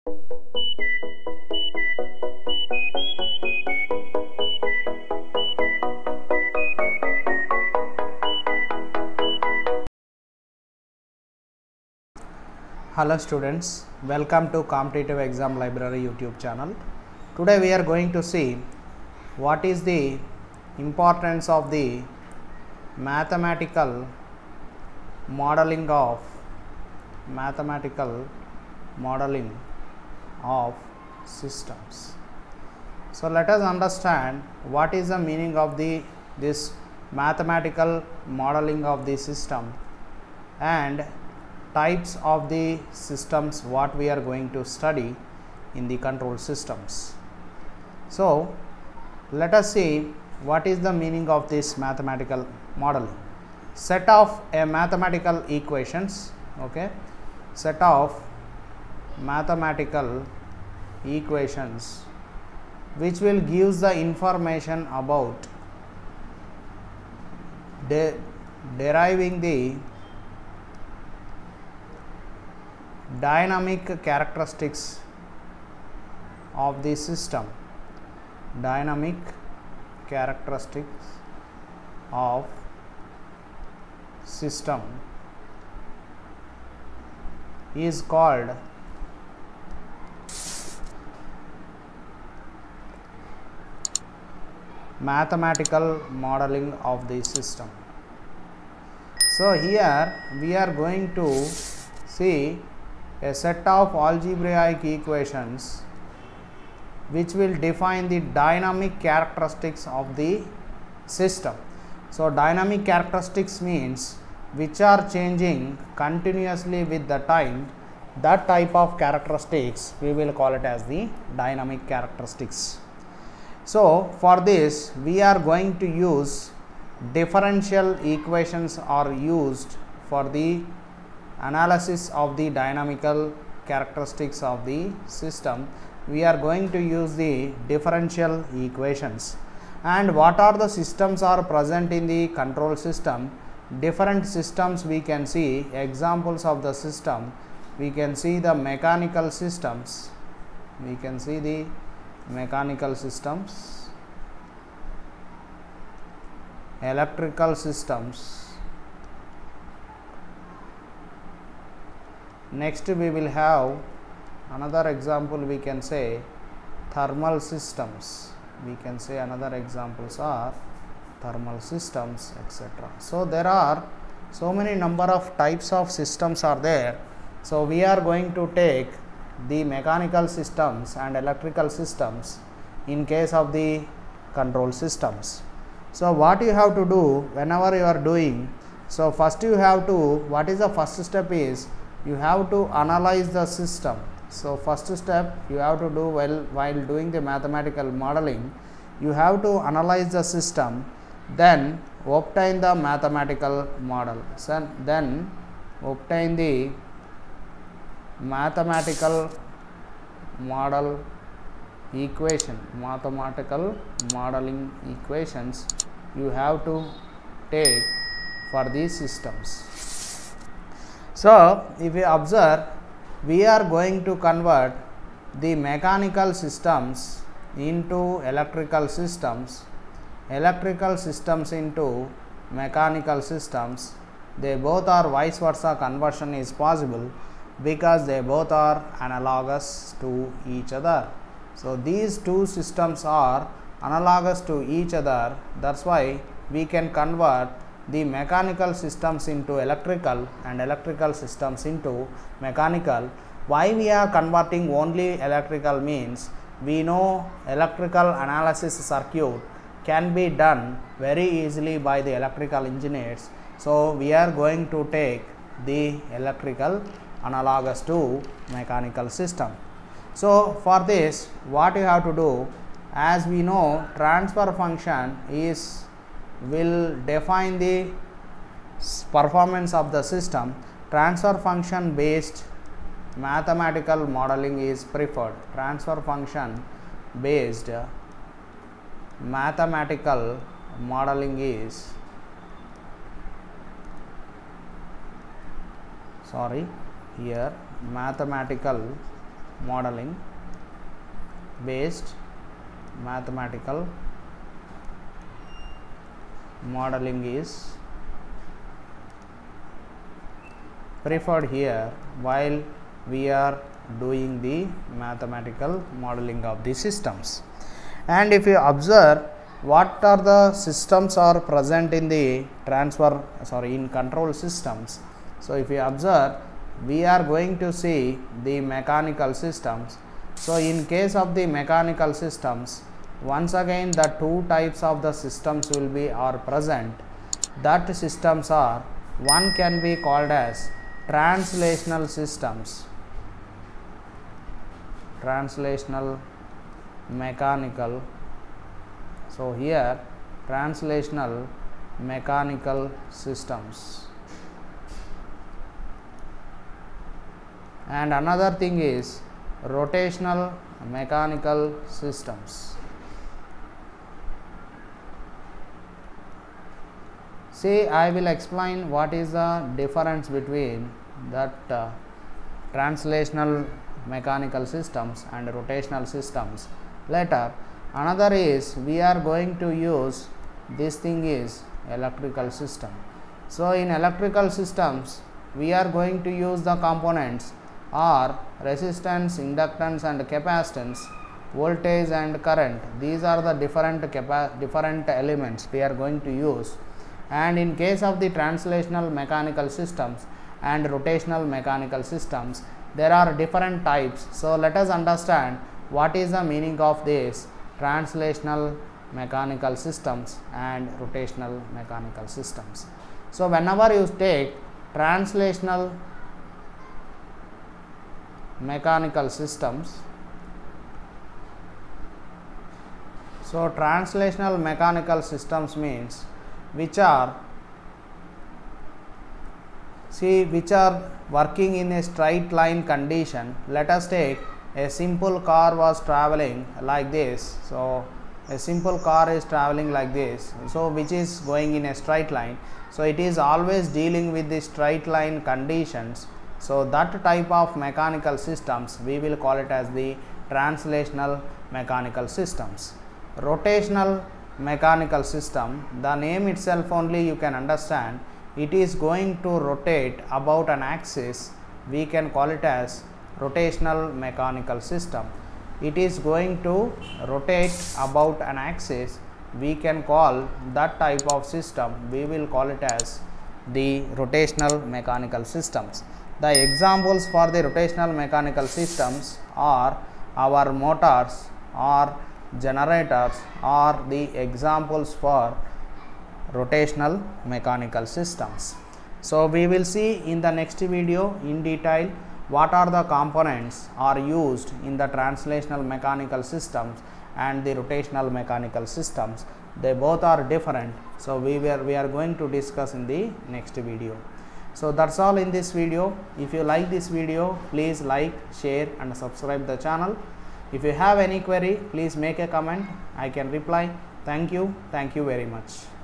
Hello students, welcome to Competitive Exam Library YouTube channel. Today we are going to see what is the importance of the mathematical modeling of systems. So let us understand what is the meaning of this mathematical modeling of the system and types of the systems what we are going to study in the control systems. So let us see what is the meaning of this mathematical modeling. Set of mathematical equations, okay, set of mathematical equations which will give the information about deriving the dynamic characteristics of the system, dynamic characteristics of system is called mathematical modeling of the system. So here we are going to see a set of algebraic equations which will define the dynamic characteristics of the system. So dynamic characteristics means which are changing continuously with the time. That type of characteristics we will call it as the dynamic characteristics. So for this we are going to use differential equations are used for the analysis of the dynamical characteristics of the system. We are going to use the differential equations. And what are the systems are present in the control system? Different systems we can see. Examples of the system, we can see the mechanical systems, electrical systems. Next we will have another example, we can say thermal systems. We can say another examples are thermal systems, etc. So there are so many number of types of systems are there. So we are going to take the mechanical systems and electrical systems in case of the control systems. So what you have to do whenever you are doing, so first you have to, what is the first step is, you have to analyze the system. So first step you have to do while doing the mathematical modeling, you have to analyze the system, then obtain the mathematical model. So then obtain the mathematical model equation, mathematical modeling equations you have to take for these systems. So if you observe, we are going to convert the mechanical systems into electrical systems into mechanical systems. They both are vice versa conversion is possible because they both are analogous to each other. So these two systems are analogous to each other, that's why we can convert the mechanical systems into electrical and electrical systems into mechanical. Why we are converting only electrical means, we know electrical analysis circuit can be done very easily by the electrical engineers. So we are going to take the electrical analogous to mechanical system. So for this what you have to do, as we know transfer function will define the performance of the system. Transfer function based mathematical modeling is preferred. Transfer function based mathematical modeling is mathematical modeling based mathematical modeling is preferred here while we are doing the mathematical modeling of the systems. And if you observe what are the systems are present in the in control systems. So if you observe, we are going to see the mechanical systems. So in case of the mechanical systems, once again the two types of the systems will be are present. That systems are, one can be called as translational systems, translational mechanical. So here translational mechanical systems, and another thing is rotational mechanical systems. See, I will explain what is the difference between that translational mechanical systems and rotational systems later. Another is, we are going to use this thing is electrical system. So in electrical systems, we are going to use the components are resistance, inductance and capacitance, voltage and current. These are the different elements we are going to use. And in case of the translational mechanical systems and rotational mechanical systems, there are different types. So let us understand what is the meaning of this translational mechanical systems and rotational mechanical systems. So whenever you take translational mechanical systems, so translational mechanical systems means which are working in a straight line condition. Let us take a simple car was traveling like this. So a simple car is traveling like this, so which is going in a straight line. So it is always dealing with the straight line conditions. So that type of mechanical systems we will call it as the translational mechanical systems. Rotational mechanical system, the name itself only you can understand, it is going to rotate about an axis. We can call it as rotational mechanical system. It is going to rotate about an axis. We can call that type of system, we will call it as the rotational mechanical systems. The examples for the rotational mechanical systems are our motors or generators are the examples for rotational mechanical systems. So we will see in the next video in detail what are the components are used in the translational mechanical systems and the rotational mechanical systems. They both are different. So we are going to discuss in the next video. So that's all in this video. If you like this video, please like, share and subscribe the channel. If you have any query, please make a comment. I can reply. Thank you very much.